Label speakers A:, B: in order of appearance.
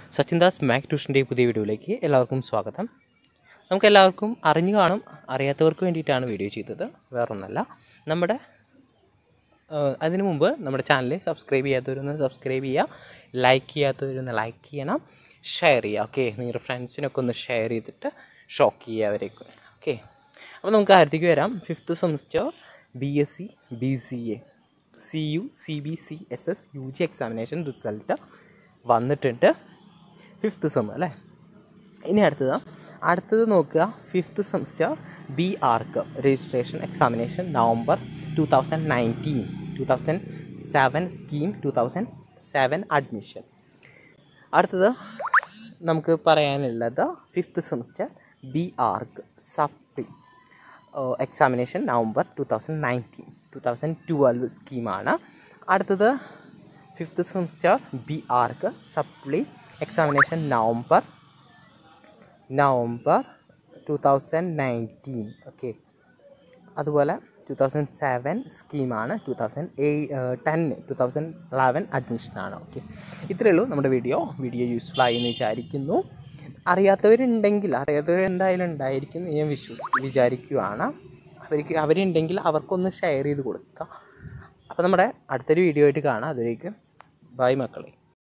A: Sachin Das Mac ട്യൂഷൻ്റെ പുതിയ വീഡിയോയിലേക്ക് എല്ലാവർക്കും സ്വാഗതം. നമുക്കെല്ലാവർക്കും അറിഞ്ഞു കാണും, അറിയാത്തവർക്ക് വേണ്ടിയിട്ടാണ് വീഡിയോ ചെയ്തത്, വേറൊന്നല്ല. അതിനു മുമ്പ് നമ്മുടെ ചാനൽ സബ്സ്ക്രൈബ് ചെയ്യാത്തവരൊന്ന് സബ്സ്ക്രൈബ് ചെയ്യുക, ലൈക്ക് ചെയ്യാത്തവരൊന്ന് ലൈക്ക് ചെയ്യണം, ഷെയർ ചെയ്യുക. ഓക്കെ, നിങ്ങളുടെ ഫ്രണ്ട്സിനൊക്കെ ഒന്ന് ഷെയർ ചെയ്തിട്ട് ഷോക്ക് ചെയ്യുക അവരേക്ക്. ഓക്കെ, അപ്പോൾ നമുക്ക് ആദ്യത്തേക്ക് വരാം. 5th semester BSc BCA CU CBC SS UG examination result വന്നിട്ടുണ്ട്. 5th സെം അല്ലേ. ഇനി അടുത്തത് നോക്കുക. 5th semester BARC registration examination November 2019, 2007 scheme, 2007 admission. അടുത്തത് നമുക്ക് പറയാനുള്ളത് 5th semester BARC supply examination November 2019, 2012 സ്കീമാണ്. അടുത്തത് 5th semester BARC supply examination November 2019. Okay, അതുപോലെ 2007 സ്കീമാണ്, 2011 അഡ്മിഷനാണ്. ഓക്കെ, ഇത്രയേ ഉള്ളൂ നമ്മുടെ വീഡിയോ യൂസ്ഫുൾ ആയി എന്ന് വിചാരിക്കുന്നു. അറിയാത്തവരെന്തായാലും ഉണ്ടായിരിക്കും ഞാൻ വിചാരിക്കുകയാണ്. അവരുണ്ടെങ്കിൽ അവർക്കൊന്ന് ഷെയർ ചെയ്ത് കൊടുക്കുക. അപ്പോൾ നമ്മുടെ അടുത്തൊരു വീഡിയോ ആയിട്ട് കാണാം. അതിലേക്ക് ബൈ മക്കളെ.